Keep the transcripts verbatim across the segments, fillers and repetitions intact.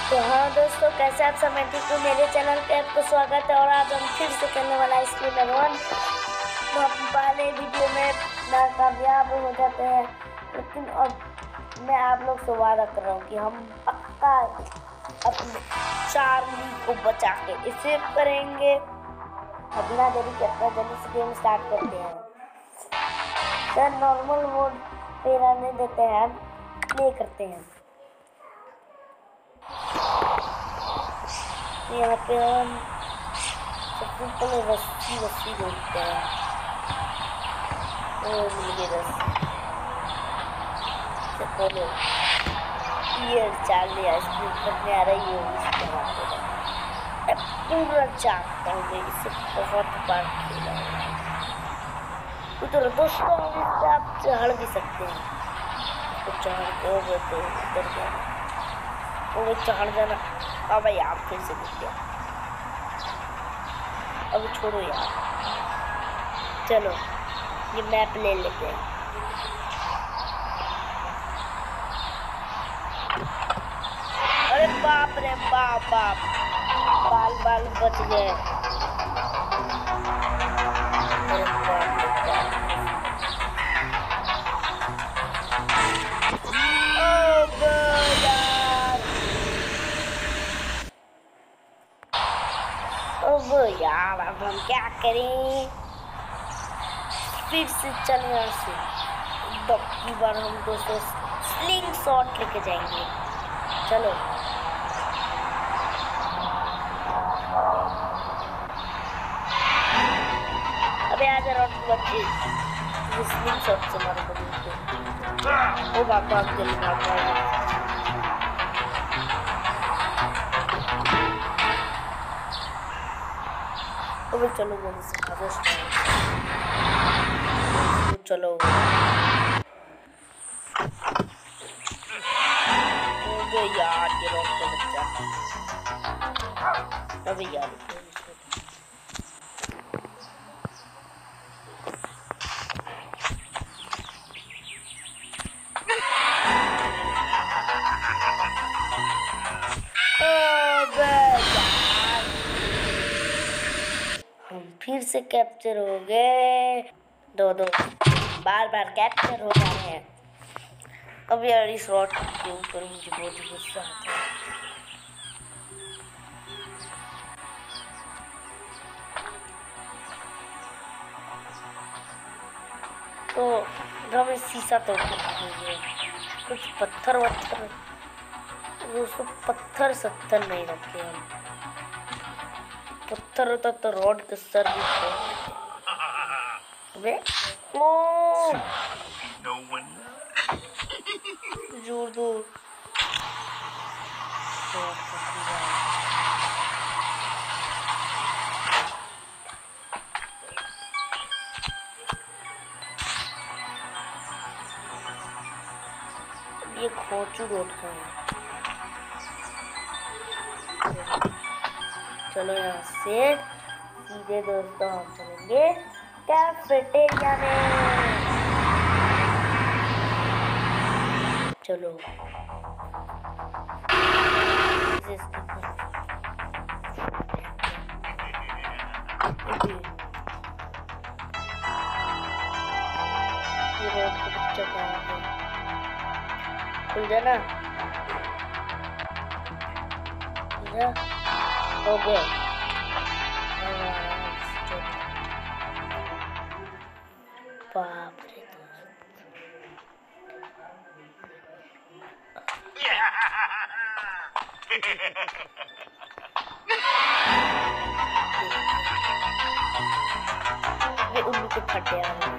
तो हाँ दोस्तों, कैसे आप सब? मैं ठीक हूँ। मेरे चैनल पे आपको स्वागत है और आज हम फिर से करने वाला स्प्लिटर वन। तो हम पहले वीडियो में नाकामयाब हो जाते हैं, लेकिन अब मैं आप लोग से वादा कर रहा हूँ कि हम पक्का अपने चार्ली को बचा के इसे करेंगे। अब बिना देरी करते जल्दी से गेम स्टार्ट करते हैं। सर नॉर्मल मोड पे रहने देते हैं, प्ले करते हैं। यहाँ पे हम सबसे पहले रस्सी रस्सी देखते हैं। ओ मिल गई रस्सी। सबसे पहले ये चार्ली आइसक्रीम करने आ रही है, इसके बाद पूरा चाकता हूँ मैं। इसे बहुत बार खेला है। उधर दोस्तों हम इस पे आप चढ़ भी सकते हैं। तो चढ़ के हो गए तो उधर जाना, वो चढ़ जाना। हाँ भाई आप फिर से दिख गया। अब छोड़ो यार, चलो ये मैप ले लेते हैं। अरे बाप रे बाप बाप, बाल बाल बच गए। अरे बाप रे बाप। अब यार अब यार अब हम क्या करें? फिर से चले यहाँ से। की बार हम दोस्तों स्लिंग शॉट लेके जाएंगे। चलो अबे आजा रॉट बच्चे, स्लिंग शॉट से मारो को। ओ भाग भाग जल्दी भाग भाग। अब चलो जल्दी से भागो। चलो अबे यार ये रोक तो बच्चा। अबे यार फिर से कैप्चर हो गए। दो दो बार बार कैप्चर हो जा रहे हैं। अब यार इस रॉड के ऊपर मुझे बहुत ही गुस्सा आता है। तो हमें शीशा तोड़ के कुछ पत्थर वत्थर, वो सब पत्थर सत्थर नहीं रखे हम। पत्थर होता तो रॉड के सर भी अबे ओ जोर दो। ये खोचू रोड का है। चलो यहाँ से सीधे दोस्तों हम चलेंगे कैफेटेरिया में। चलो ये रोड के बच्चा कहाँ है? खुल जाना हो गया। बाप रे ये उल्लू के फट गया।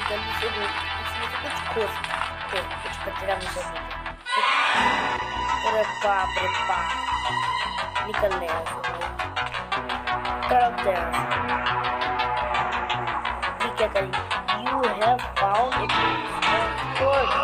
जल्दी से इसमें से कुछ खोज तो कुछ कचरा मुझे अरे बाप रे बाप निकल रहे हैं तरफ जाए क्या करें you have found it good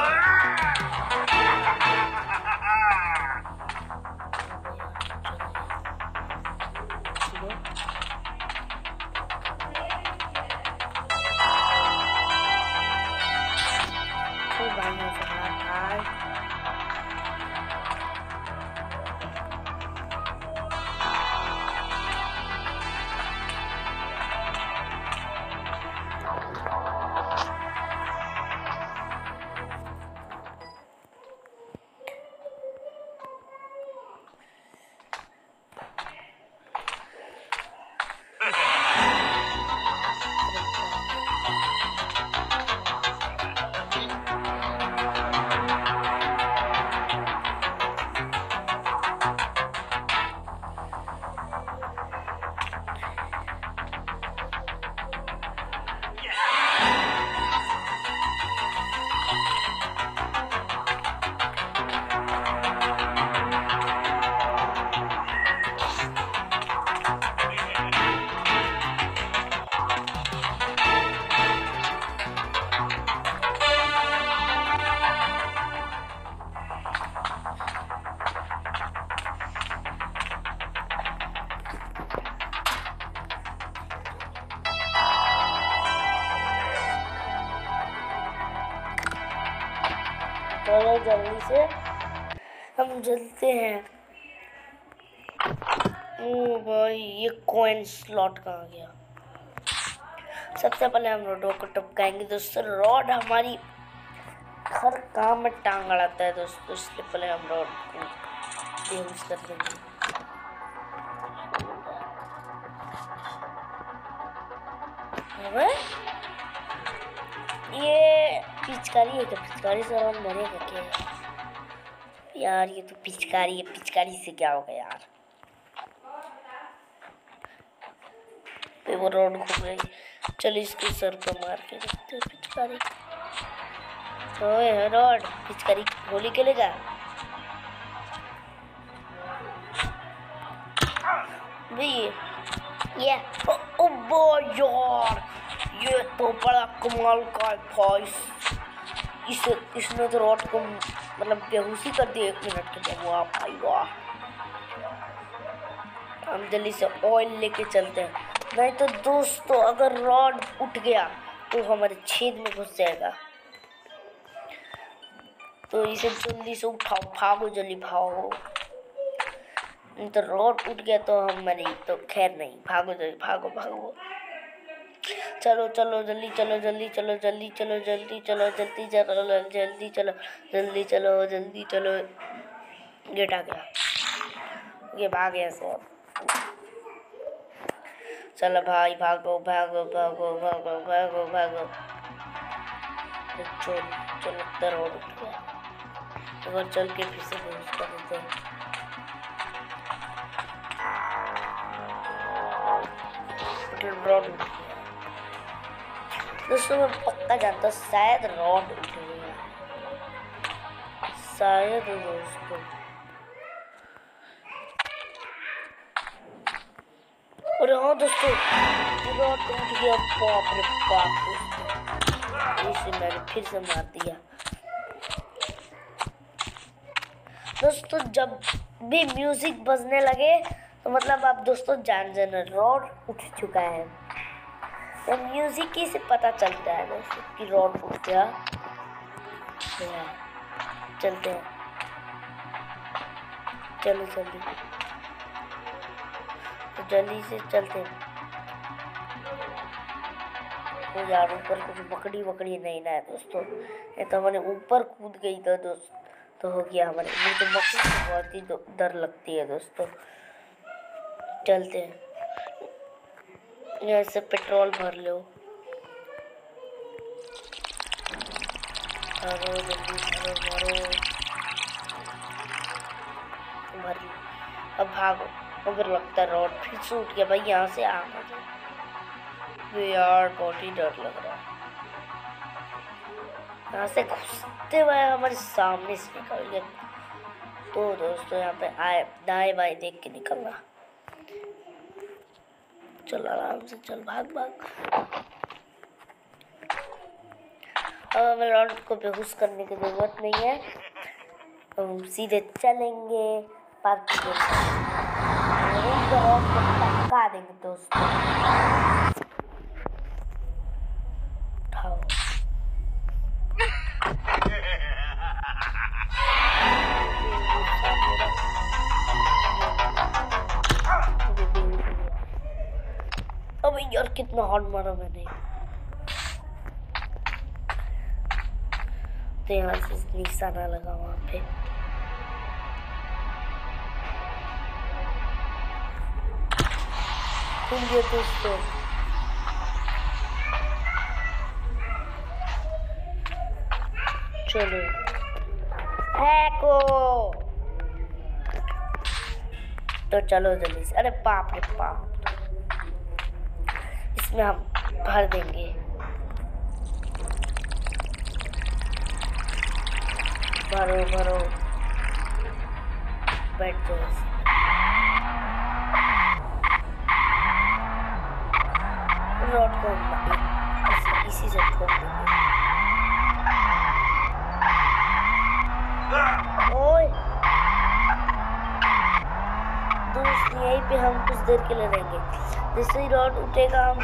चलो जल्दी से हम जलते हैं। ओ भाई ये कॉइन स्लॉट कहाँ गया? सबसे पहले हम रोडों को टपकाएंगे दोस्तों। रॉड हमारी हर काम में टांग अड़ाता है दोस्तों, इसलिए पहले हम रॉड को यूज कर देंगे। ये पिचकारी है क्या? पिचकारी से हम मरेगा क्या यार? ये तो पिचकारी है, पिचकारी से क्या होगा यार? वो रोड घूम रही, चलो इसको सर पे मार के देखते हैं पिचकारी। ओए रोड पिचकारी गोली खेलेगा? ये ये ओ बो यार, ये तो बड़ा कमाल का फॉइस। इस इसने तो रॉड को मतलब बेहोशी कर दिया एक मिनट के लिए। वाह भाई वाह। हम जल्दी से ऑयल लेके चलते हैं, नहीं तो दोस्तों अगर रॉड उठ गया तो हमारे छेद में घुस जाएगा। तो इसे जल्दी से उठाओ, भागो जल्दी भागो, नहीं तो रॉड उठ गया तो हम मरे। तो खैर नहीं, भागो जल्दी भागो भागो। चलो चलो जल्दी चलो जल्दी चलो जल्दी चलो जल्दी चलो जल्दी चलो जल्दी चलो जल्दी चलो जल्दी चलो। गेट आ गया, ये भाग गया सब। चलो भाई भागो भागो भागो भागो भागो भागो। चलो चलो तर रोड उठ गया, अगर चल के फिर से यूज कर देते हैं। रॉड उठ गया दोस्तों, मैं पक्का जानता हूँ शायद रॉड उठ गया, शायद दोस्तों। अरे हाँ दोस्तों, रॉड उठ गया। बाप रे बाप दोस्तों, इसे मैंने फिर से मार दिया। दोस्तों जब भी म्यूजिक बजने लगे तो मतलब आप दोस्तों जान जाना रॉड उठ चुका है। तो म्यूजिक ही से पता चलता है दोस्तों कि रॉड उठ गया। चलते हैं, चलो जल्दी तो जल्दी से चलते हैं। तो यार ऊपर कुछ बकड़ी बकड़ी नहीं ना है दोस्तों, ये तो मैंने ऊपर कूद गई था दोस्त तो हो गया हमारे। मुझे तो बकरी से बहुत ही डर लगती है दोस्तों। चलते हैं, यहाँ से पेट्रोल भर लो। भरो जल्दी भरो भरो भर लो। अब भागो, अगर लगता है रॉड फिर से उठ गया भाई, यहाँ से आ मत यार, बहुत ही डर लग रहा है। यहाँ से घुसते हुए हमारे सामने से निकल गए। तो दोस्तों यहाँ पे आए दाएं बाएं देख के निकलना। चल आराम से चल, भाग भाग। अब हमें रॉड को बेहोश करने की जरूरत नहीं है, हम सीधे चलेंगे पार्किंग में, रॉड को टपका देंगे दोस्तों। उठाओ। अब यार कितना हॉर्न मारा मैंने। तो यहाँ से निशाना लगा वहाँ पे। ये दोस्तों चलो हैको। तो चलो जल्दी से। अरे बाप रे बाप, इसमें हम भर देंगे। भरो भरो, बैठ जाओ। रॉड को इसी, इसी से ठोक देंगे। ओए दोस्त, यहीं पे हम कुछ देर के लिए रहेंगे। जैसे ही रॉड उठेगा हम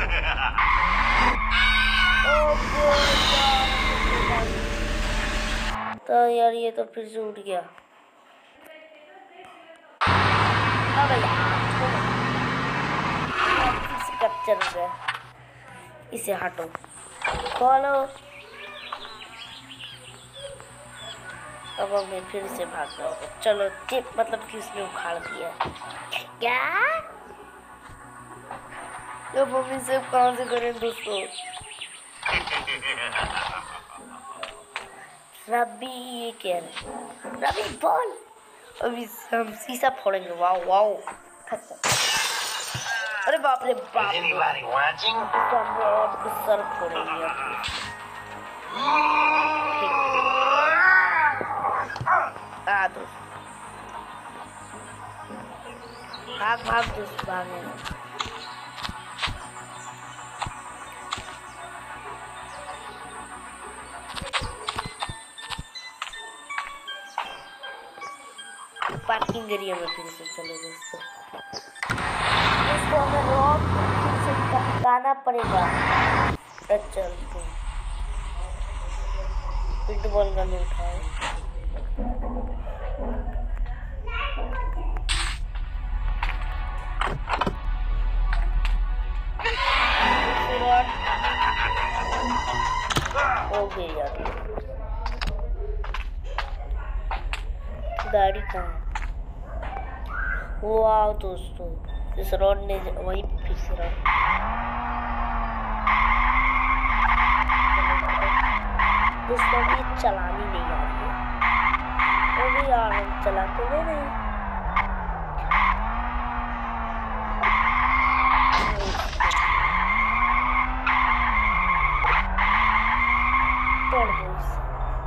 तो यार ये तो फिर से उठ गया। हाँ भैया, फिर से कैप्चर हो गया। इसे हटो, खोलो। अब हमें फिर से भागना होगा। चलो चिप, मतलब कि उसने उखाड़ दिया। क्या अब हम इसे कहाँ से करें दोस्तों? रबी ये क्या है? रबी बोल। अभी हम शीशा फोड़ेंगे। वाओ वाओ, अरे बाप रे बाप, सर फोड़ेंगे। आ दोस्त, भाग भाग दोस्त, भागे। पार्किंग एरिया में फिर से चलो दोस्तों। इसको हमें रॉड फिर से टपकाना पड़ेगा। चलते पिटबॉल गन उठाओ। हो गई यार, गाड़ी कहाँ है? वाह दोस्तों, इस रोड ने वहीं फिर से रहा। दोस्तों ये चलानी नहीं आ रही है। वो भी यार हम चलाते हुए नहीं। तोड़ दो इसे।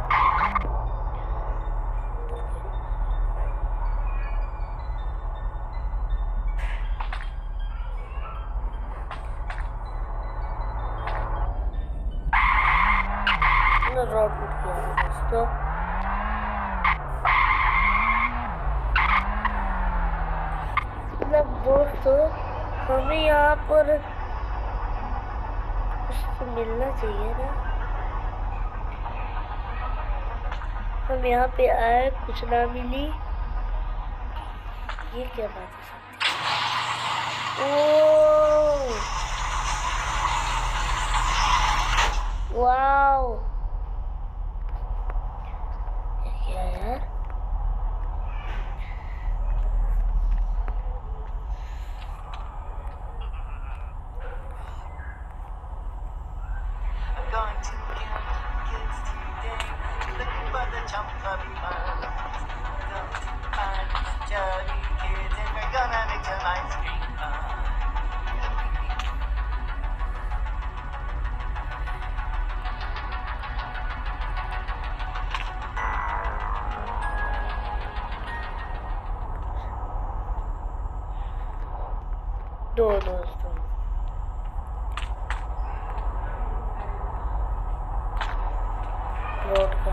रॉड उठ गया दोस्तों। मतलब दोस्तों हमें यहाँ पर कुछ तो मिलना चाहिए ना। हम यहाँ पे आए, कुछ ना मिली। ये क्या बात है? ओह वाओ, क्या यार? दो दोस्तों। रोड का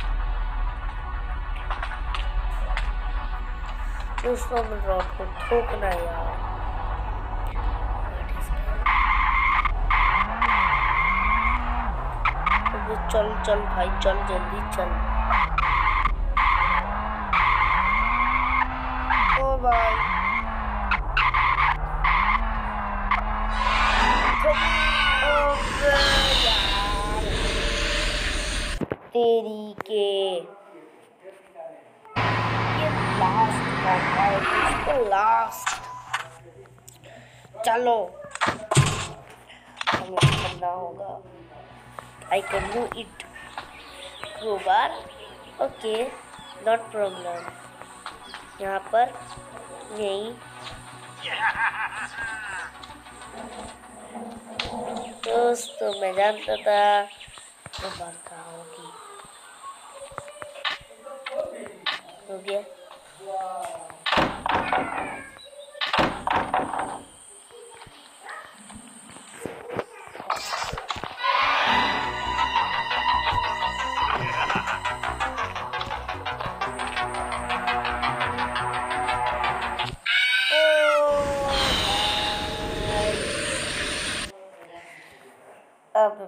दोस्तों में रोड को ठोकना यार। चल चल भाई चल जल्दी चल। ओ भाई तेरी के ये लास्ट मौका है, इसको लास्ट। चलो हमें करना होगा। I can do it. crowbar, okay, not problem. यहाँ पर यही दोस्तों मैं जानता था crowbar कहाँ होगी। हो गया। अब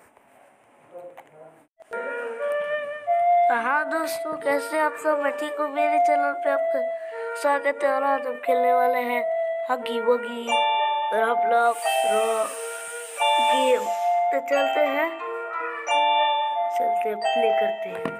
हाँ दोस्तों, कैसे आप सब? मैं ठीक हूँ। मेरे चैनल पे आपका स्वागत है। और आज हम खेलने वाले हैं हगी वगी रॉब्लॉक्स गेम। तो चलते हैं चलते प्ले करते हैं।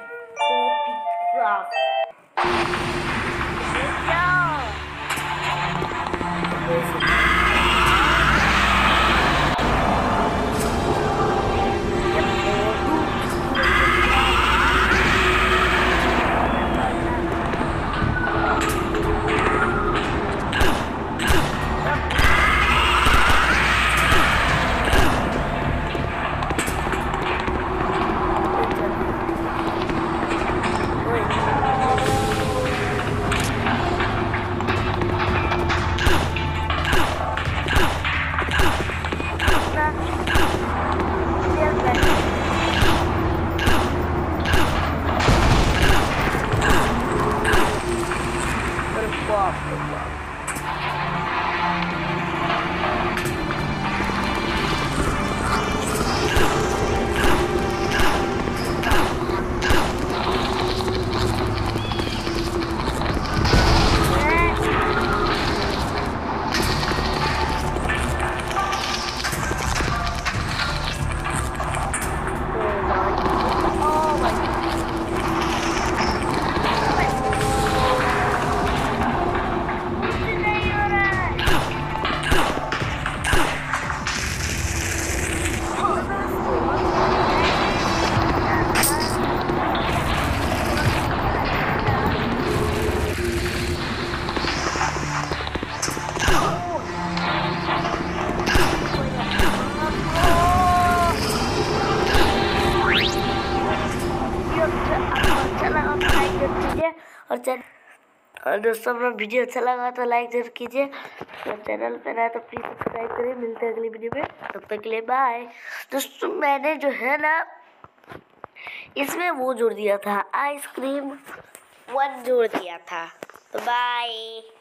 और चैनल और दोस्तों अपना वीडियो अच्छा लगा तो लाइक जरूर कीजिए। और चैनल पे नया तो प्लीज सब्सक्राइब करिए। मिलते हैं अगली वीडियो में, तब तक के लिए बाय। दोस्तों मैंने जो है ना इसमें वो जोड़ दिया था, आइसक्रीम वन जोड़ दिया था। तो बाय।